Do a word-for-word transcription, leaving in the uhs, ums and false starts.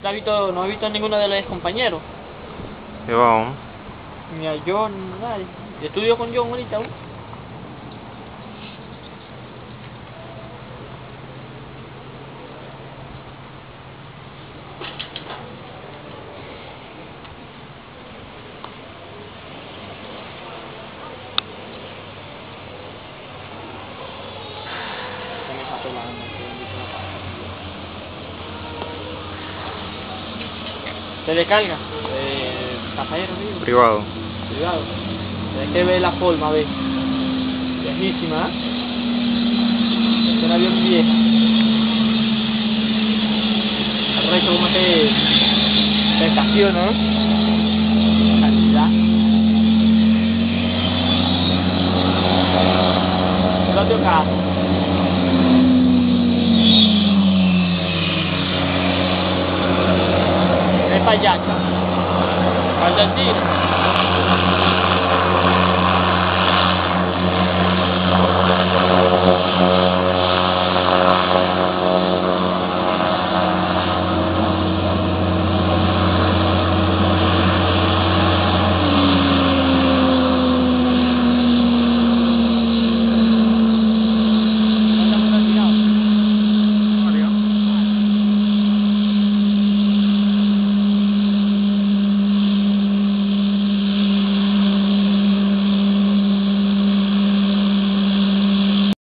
te has visto, no he visto a ninguno de los compañeros. ¿Qué vamos? Ni a John, nadie. Yo estudio con John ahorita aún. Se me pasó la onda, se descarga, eh, pasajero vivo. Privado. Privado. Tienes que ver la forma, ve. Viejísima, ¿eh? Es un avión vieja. El resto como que se estaciona, ¿eh? Calidad. El otro carro. Es payacha. Argentina.